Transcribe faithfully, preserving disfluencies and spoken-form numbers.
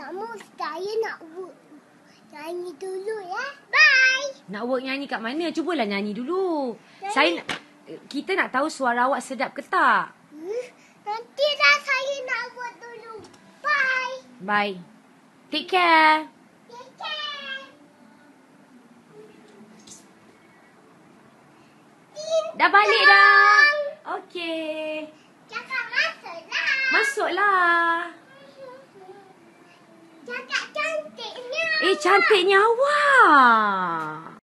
Mama, saya nak work nyanyi dulu ya. Bye. Nak work nyanyi kat mana? Cubalah nyanyi dulu. Nyanyi. Saya nak, kita nak tahu suara awak sedap ke tak? Hmm, nanti dah saya nak work dulu. Bye. Bye. Take care. Take care. Dah balik dah. Okey. Cakap masuklah. Masuklah. Cakap cantiknya. Eh, cantiknya awak.